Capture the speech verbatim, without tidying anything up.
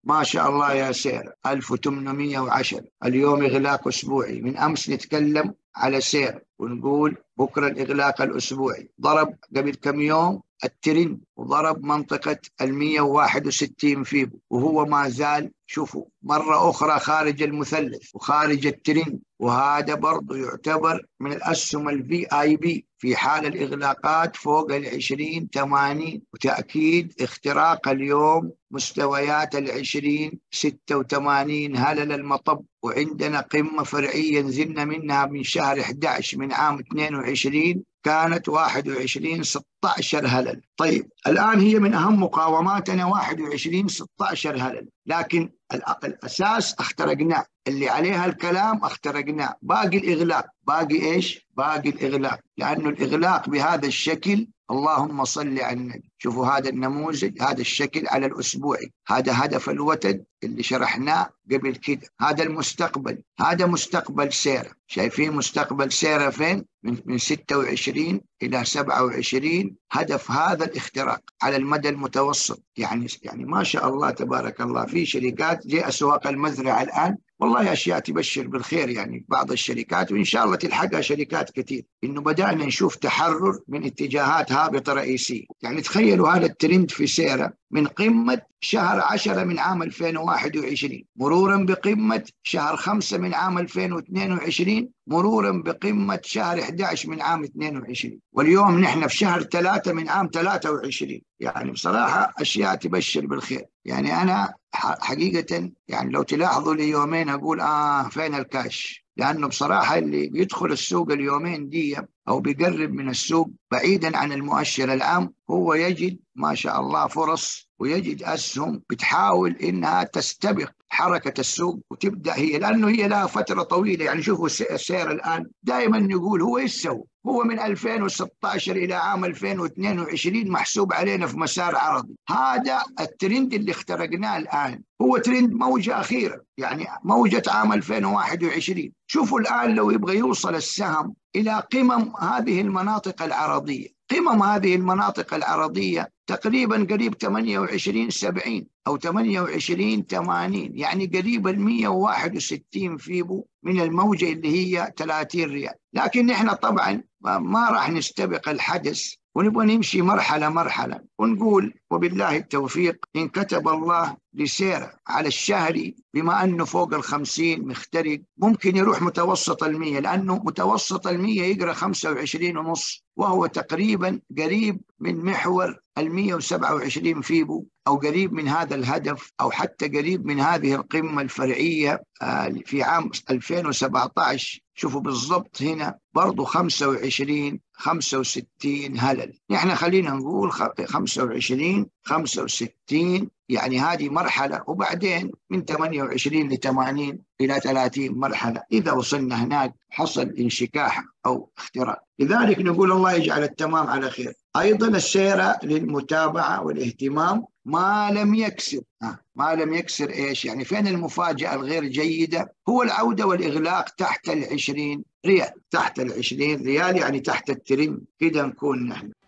ما شاء الله يا سير ألف وثمانمئة وعشرة، اليوم إغلاق أسبوعي. من أمس نتكلم على سير ونقول بكرة الإغلاق الأسبوعي. ضرب قبل كم يوم الترند وضرب منطقة المية وواحد وستين فيبو، وهو ما زال شوفوا مرة أخرى خارج المثلث وخارج الترند، وهذا برضو يعتبر من الأسهم الفي آي بي في حال الإغلاقات فوق العشرين ثمانين، وتأكيد اختراق اليوم مستويات العشرين ستة وثمانين هلل المطب. وعندنا قمة فرعية نزلنا منها من شهر أحد عشر من عام اثنين وعشرين كانت واحد وعشرين ستة عشر هلل. طيب الآن هي من أهم مقاوماتنا واحد وعشرين ستة عشر هلل، لكن الأساس اخترقناه، اللي عليها الكلام اخترقناه، باقي الإغلاق. باقي إيش؟ باقي الإغلاق، لأنه الإغلاق بهذا الشكل اللهم صل على النبي. شوفوا هذا النموذج، هذا الشكل على الأسبوعي، هذا هدف الوتد اللي شرحناه قبل كده، هذا المستقبل، هذا مستقبل سيرة. شايفين مستقبل سيرة فين؟ من من ستة وعشرين إلى سبعة وعشرين، هدف هذا الاختراق على المدى المتوسط. يعني يعني ما شاء الله تبارك الله في شركات جاء أسواق المزرعة الآن والله أشياء تبشر بالخير، يعني بعض الشركات وإن شاء الله تلحقها شركات كثير، إنه بدأنا نشوف تحرر من اتجاهات هابطة رئيسية. يعني تخيلوا هذا الترند في سيرة من قمة شهر عشرة من عام ألفين وواحد وعشرين، مرورا بقمة شهر خمسة من عام ألفين واثنين وعشرين، مرورا بقمة شهر أحد عشر من عام اثنين وعشرين، واليوم نحن في شهر ثلاثة من عام ثلاثة وعشرين. يعني بصراحة أشياء تبشر بالخير. يعني أنا حقيقة يعني لو تلاحظوا لي يومين أقول آه فين الكاش، لأنه بصراحة اللي بيدخل السوق اليومين دي أو بيقرب من السوق بعيدا عن المؤشر العام هو يجد ما شاء الله فرص، ويجد أسهم بتحاول إنها تستبق حركة السوق وتبدأ هي، لأنه هي لها فترة طويلة. يعني شوفوا السير الآن دائما نقول هو إيش سوى، هو من ألفين وستة عشر إلى عام ألفين واثنين وعشرين محسوب علينا في مسار عرضي. هذا الترند اللي اخترقناه الآن هو ترند موجة أخيرة، يعني موجة عام ألفين وواحد وعشرين. شوفوا الآن لو يبغى يوصل السهم إلى قمم هذه المناطق العرضية، قمم هذه المناطق العرضية تقريبا قريب ثمانية وعشرين سبعين أو ثمانية وعشرين ثمانين، يعني قريب ال مئة وواحد وستين فيبو من الموجة اللي هي ثلاثين ريال. لكن نحن طبعا ما راح نستبق الحدث ونبغى نمشي مرحلة مرحلة ونقول وبالله التوفيق. إن كتب الله لسيرة على الشهري بما أنه فوق الخمسين مخترق ممكن يروح متوسط المية، لأنه متوسط المية يقرأ خمسة وعشرين ونص، وهو تقريبا قريب من محور المية وسبعة وعشرين فيبو، أو قريب من هذا الهدف، أو حتى قريب من هذه القمة الفرعية في عام ألفين وسبعة عشر. شوفوا بالضبط هنا برضو خمسة وعشرين خمسة وستين هلل، نحن خلينا نقول خمسة وعشرين خمسة وستين، يعني هذه مرحلة، وبعدين من ثمانية وعشرين ل ثمانين إلى ثلاثين مرحلة. إذا وصلنا هناك حصل انشكاح أو اختراق. لذلك نقول الله يجعل التمام على خير. أيضا السيرة للمتابعة والاهتمام ما لم يكسر، ما لم يكسر إيش يعني؟ فين المفاجأة الغير جيدة؟ هو العودة والإغلاق تحت العشرين ريال، تحت العشرين ريال يعني تحت الترند كده نكون نحن.